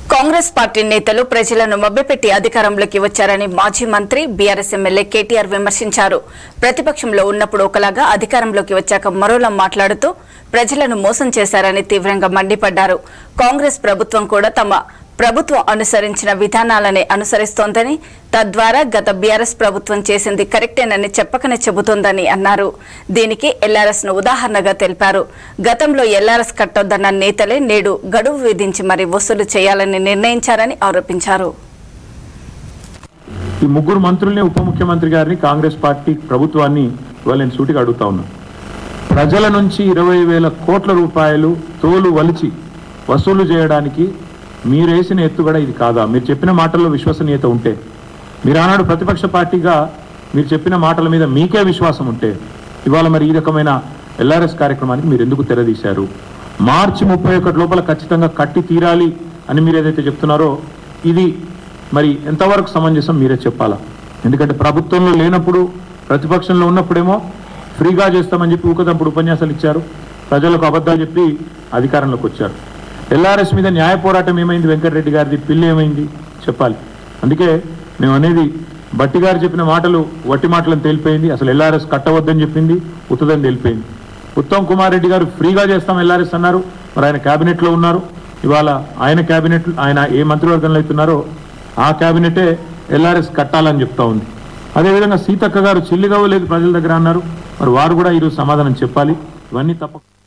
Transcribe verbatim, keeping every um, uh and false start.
Congress party నేతలు ప్రజలను మభ్యపెట్టి అధికారంలోకి వచ్చారని మాజీ మంత్రి బీఆర్ఎస్ ఎమ్మెల్యే కేటీఆర్ విమర్శించారు. ప్రతిపక్షంలో ఉన్నప్పుడు ఒకలాగా అధికారంలోకి వచ్చాక మరోలా మాట్లాడుతూ ప్రజలను మోసం చేశారని తీవ్రంగా మండిపడ్డారు. కాంగ్రెస్ ప్రభుత్వం కూడా తమ ప్రభుత్వం అనుసరించిన విధానాలనే అనుసరిస్తోందని, తద్వారా గత బీఆర్ఎస్ ప్రభుత్వం చేసింది కరెక్టేనని చెప్పకనే చెబుతోందని అన్నారు. దీనికి ఎల్ఆర్ఎస్ ను ఉదాహరణగా తెలిపారు. గతంలో ఎల్ఆర్ఎస్ కట్టొద్దన్న నేతలే నేడు గడువు విధించి మరి వసూలు చేయాలని నిర్ణయించారని ఆరోపించారు. ఈ ముగ్గురు మంత్రుల్ని, ఉప ముఖ్యమంత్రి గారిని, కాంగ్రెస్ పార్టీ ప్రభుత్వాన్ని వాళ్ళని సూటిగా అడుగుతా ఉన్నాం. ప్రజల నుంచి ఇరవై వేల కోట్ల రూపాయలు తోలు వలిచి వసూలు చేయడానికి మీరేసిన ఎత్తుగడ ఇది కాదా? మీరు చెప్పిన మాటల్లో విశ్వసనీయత ఉంటే, మీరు ఆనాడు ప్రతిపక్ష పార్టీగా మీరు చెప్పిన మాటల మీద మీకే విశ్వాసం ఉంటే, ఇవాళ మరి ఈ రకమైన ఎల్ఆర్ఎస్ కార్యక్రమానికి మీరు ఎందుకు తెరదీశారు? మార్చి ముప్పై ఒకటి లోపల ఖచ్చితంగా కట్టి తీరాలి అని మీరు ఏదైతే చెప్తున్నారో ఇది మరి ఎంతవరకు సమంజసం మీరే చెప్పాలా. ఎందుకంటే ప్రభుత్వంలో లేనప్పుడు, ప్రతిపక్షంలో ఉన్నప్పుడేమో ఫ్రీగా చేస్తామని చెప్పి ఊకదంపుడు ఉపన్యాసాలు ఇచ్చారు, ప్రజలకు అబద్ధాలు చెప్పి అధికారంలోకి వచ్చారు. ఎల్ఆర్ఎస్ మీద న్యాయ పోరాటం ఏమైంది? వెంకటరెడ్డి గారిది పిల్లి ఏమైంది చెప్పాలి. అందుకే మేము అనేది, బట్టి గారు చెప్పిన మాటలు వట్టి మాటలను తేలిపోయింది. అసలు ఎల్ఆర్ఎస్ కట్టవద్దని చెప్పింది ఉత్తదని తేలిపోయింది. ఉత్తమ్ కుమార్ రెడ్డి గారు ఫ్రీగా చేస్తాం ఎల్ఆర్ఎస్ అన్నారు, మరి ఆయన క్యాబినెట్లో ఉన్నారు. ఇవాళ ఆయన క్యాబినెట్, ఆయన ఏ మంత్రివర్గంలో అవుతున్నారో ఆ క్యాబినెటే ఎల్ఆర్ఎస్ కట్టాలని చెప్తా ఉంది. అదేవిధంగా సీతక్క గారు చిల్లిగవ్వ లేదు ప్రజల దగ్గర అన్నారు, మరి వారు కూడా ఈరోజు సమాధానం చెప్పాలి. ఇవన్నీ తప్ప